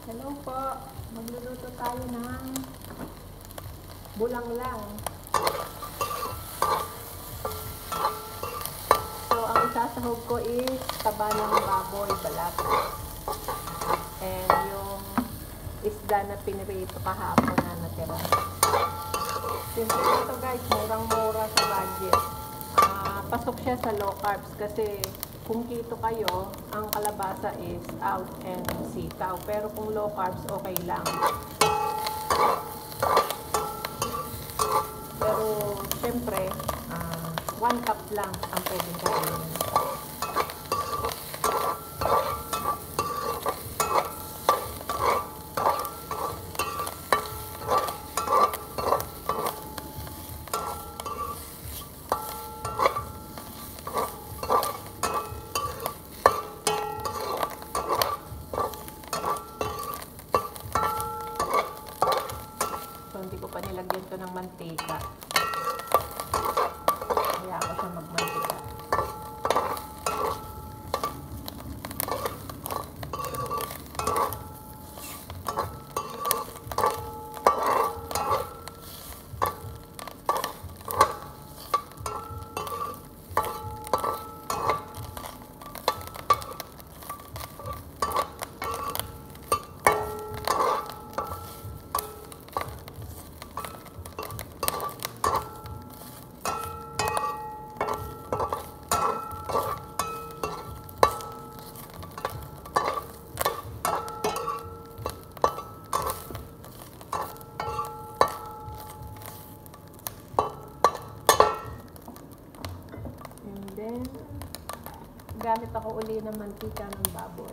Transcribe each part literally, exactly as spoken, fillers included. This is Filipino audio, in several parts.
Hello po, magluluto tayo ng bulanglang. So, ang isasahog ko is taba ng baboy, balat. And yung isda na pinirito kahapon na natira. Simple ito guys, murang-mura sa budget. Uh, pasok siya sa low carbs kasi kung keto kayo, ang kalabasa is out and sitaw. Pero kung low carbs, okay lang. Pero, syempre, uh, one cup lang ang pwedeng kainin. Hindi ko pa nilagyan to ng mantika. Kaya ako siya magmantika. Then, gamit ako uli ng mantika ng baboy.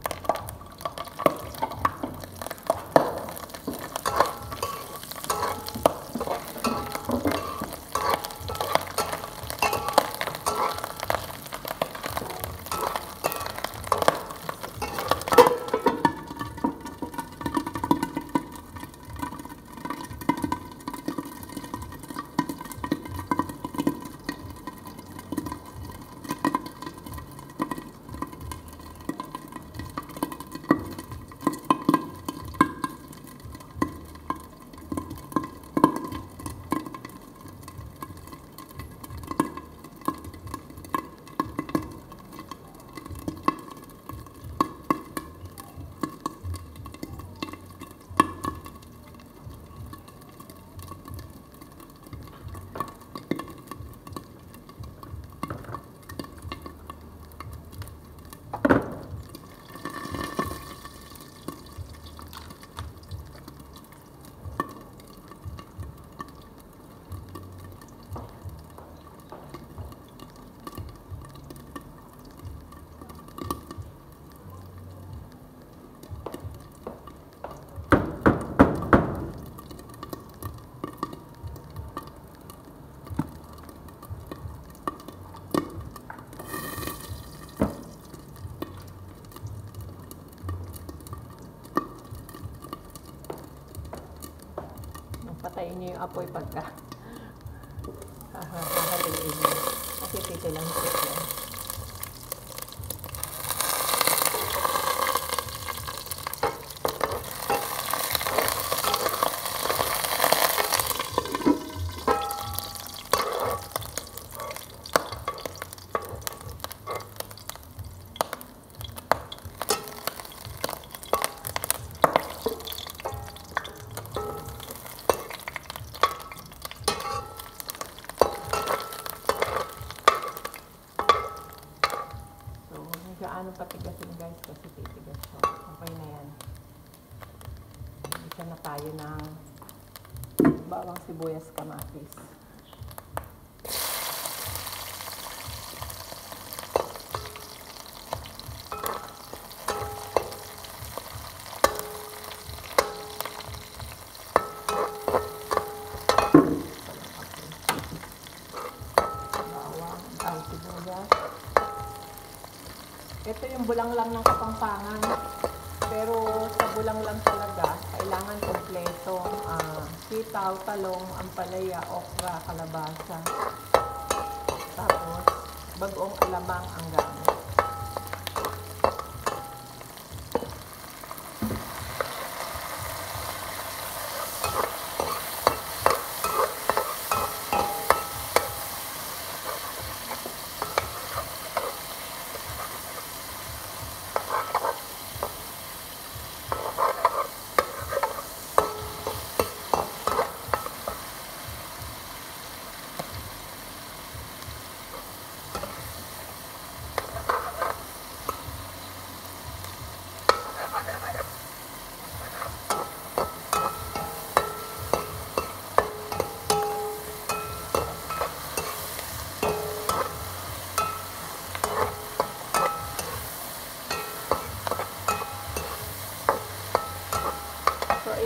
Patayin niyo yung apoy pagka hahahaluin niyo. Kasi titilang stick yan. Gaano patigasin guys kasi titigas siya. Okay na yan. Isa na tayo ng bawang sibuyas kamatis. Bawang, ay sibuyas. Ito yung bulanglang ng Kapampangan. Pero sa bulanglang talaga, kailangan kompleto. Uh, sitaw, talong, ampalaya, okra, kalabasa. Tapos, bagoong alamang ang gamit.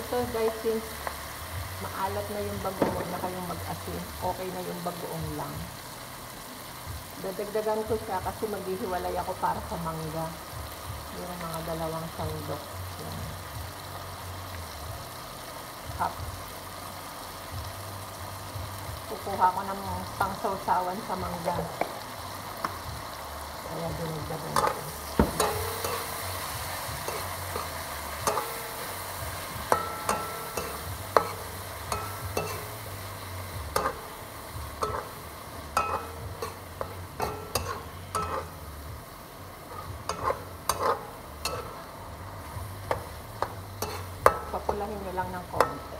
ito guys, since maalat na yung bagoong, huwag na kayong mag-asin. Okay na yung bagoong lang. Dadagdagan ko siya kasi maghihiwalay ako para sa mangga. Yung mga dalawang sandok. Yan. Cup. Kukuha ko ng pangsawsawan sa mangga. Kaya dinagdagan ko. Papulahin nyo lang ng konti.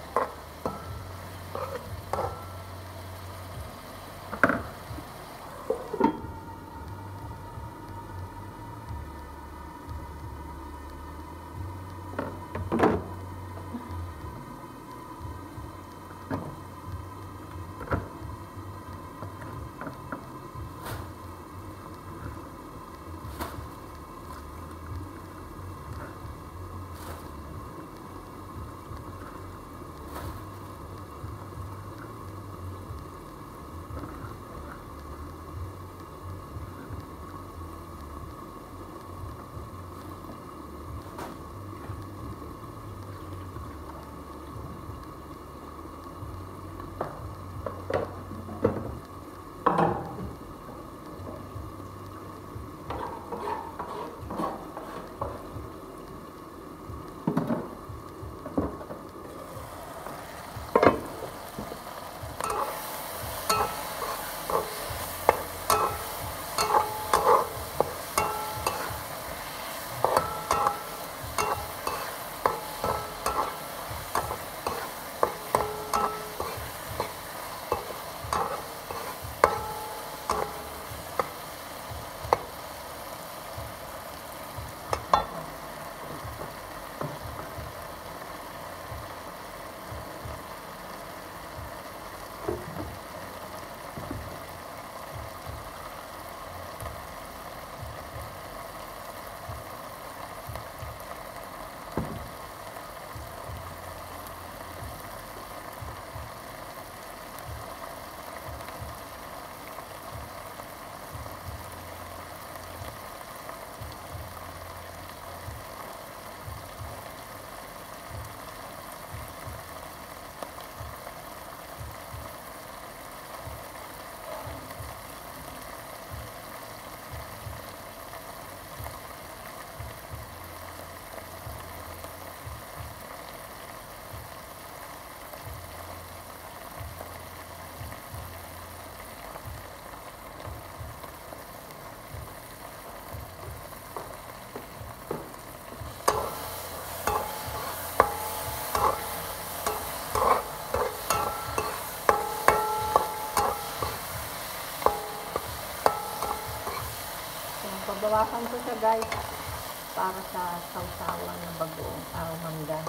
Babawasan ko siya guys para sa sawsawan na bagoong uh, mangga.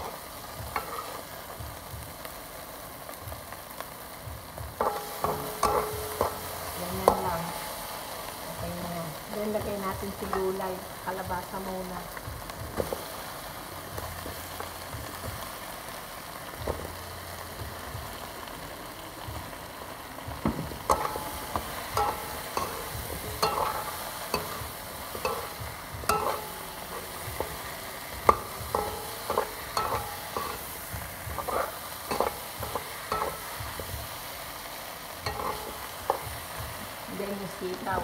Ganyan lang. Okay na yan. Then lagay natin si gulay. Kalabasa muna. Then yung sitaw.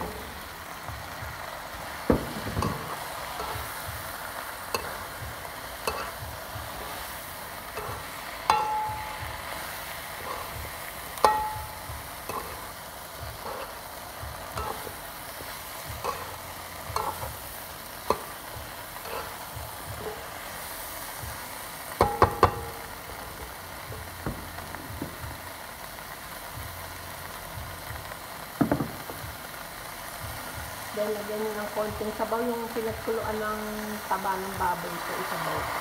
Then, lagyan nyo ng konting sabaw. Yung pinagkuluan ng taba ng baboy ito, isabaw ko.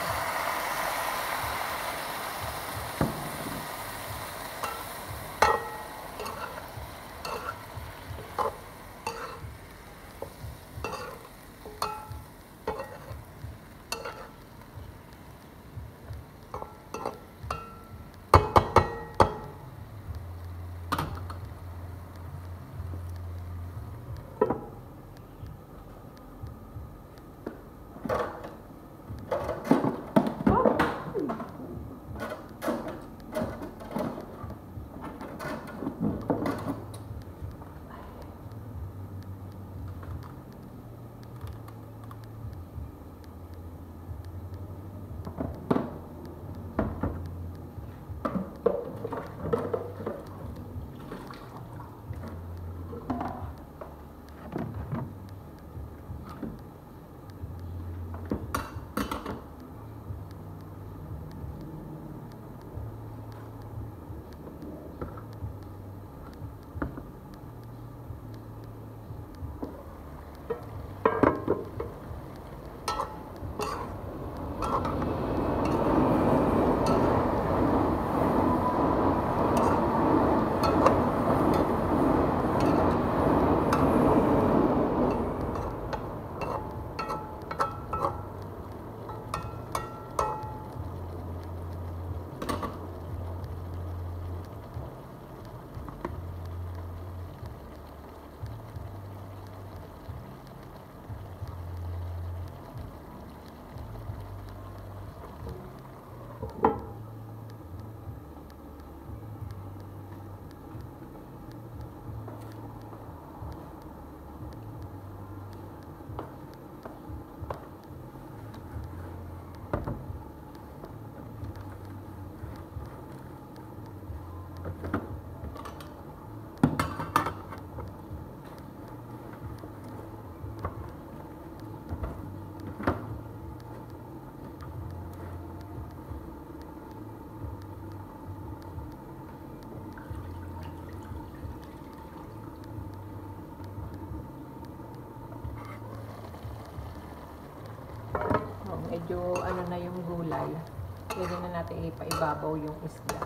medyo ano na yung gulay, pwede na natin ipaibabaw yung isda.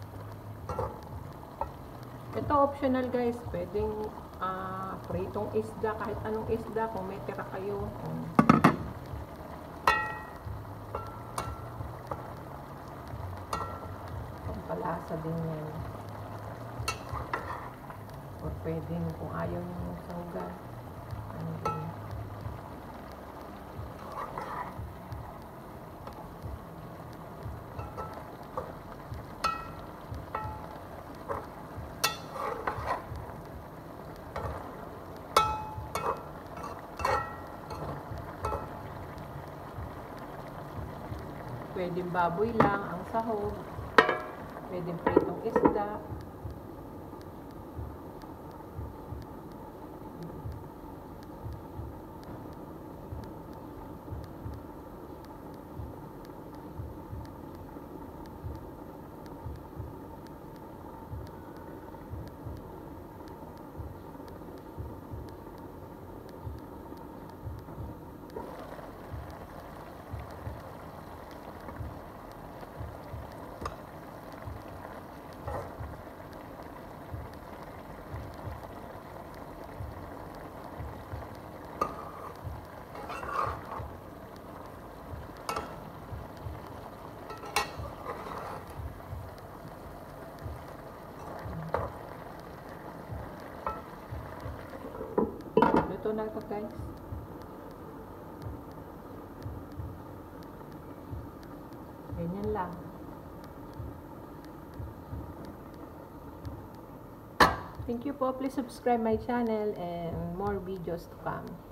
Ito optional guys, pwedeng uh, pritong isda, kahit anong isda kung may tira kayo. Um, pampalasa din yan. O pwedeng kung ayaw nyo sa ugat. Ano din. Pwedeng baboy lang ang sahog. Pwedeng pritong isda. Ito na ito guys. Ganyan lang. Thank you po. Please subscribe my channel and more videos to come.